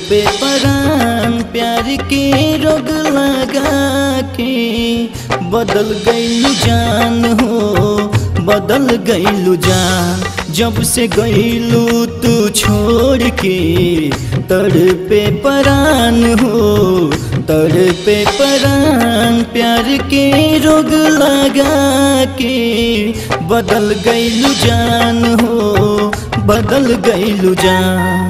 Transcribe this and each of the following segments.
पे परान प्यार के रोग लगा के बदल गईलू जान हो, बदल गईलू जान। जब से गईलू तू छोड़ के तड़पे परान हो, तड़पे परान प्यार के रोग लगा के बदल गईलू जान हो, बदल गईलू जान।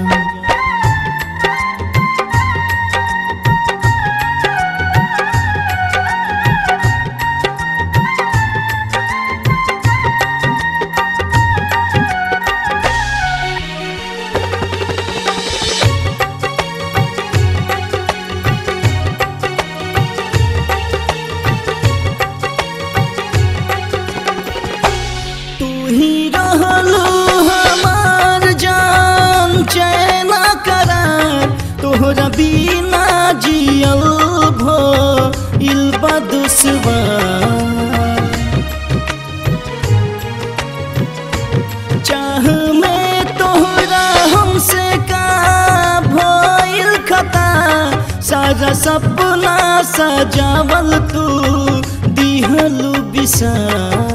ही रहलू हमार जान चैन करार, तोहरा बिना जियल भइल बा दुश्वार। चाह में तोहरा हमसे का भइल खता, सारा सपना सजावल तू दिहलू बिसार।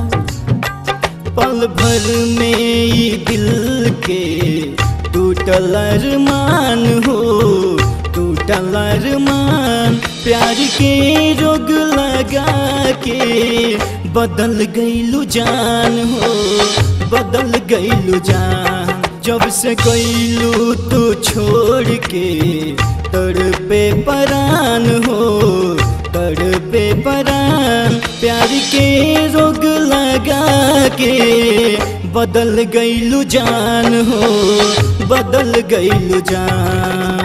पल भर में ये दिल के टूटल अरमान हो, टूटल अरमान प्यार के रोग लगा के बदल गईलू जान हो, बदल गईलू जान। जब से गईलू तू छोड़ के तड़पे परान हो, तड़पे परान प्यार के रोग लगा के बदल गईलू जान हो, बदल गईलू जान।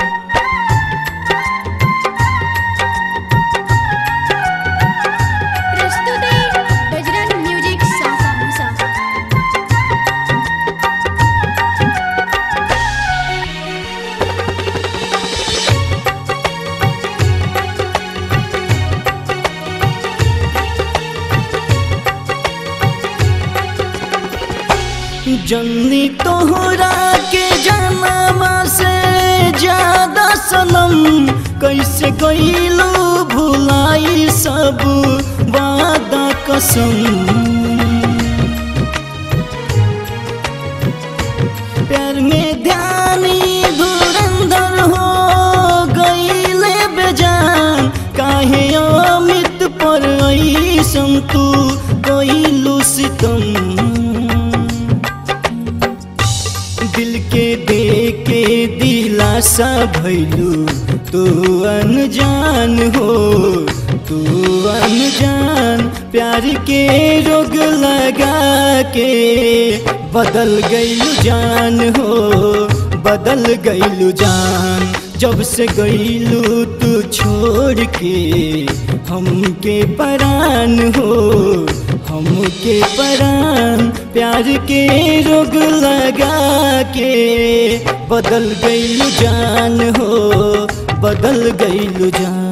जन्नी तोहरा के जन्म से ज्यादा सनम, कैसे गईलू भुलाई सब वादा कसम। प्यार में ध्यानी धुरंधर हो गईले बेजान, काहे अमित पर ऐसन तू गईलू सितम। दिल के दे के दिलासा भइलू तू अनजान हो, तू अनजान प्यार के रोग लगा के बदल गईलू जान हो, बदल गईलू जान। जब से गईलू तू छोड़ के हमके परान हो, हमके परान प्यार के रोग लगा के बदल गईलू जान हो, बदल गईलू जान।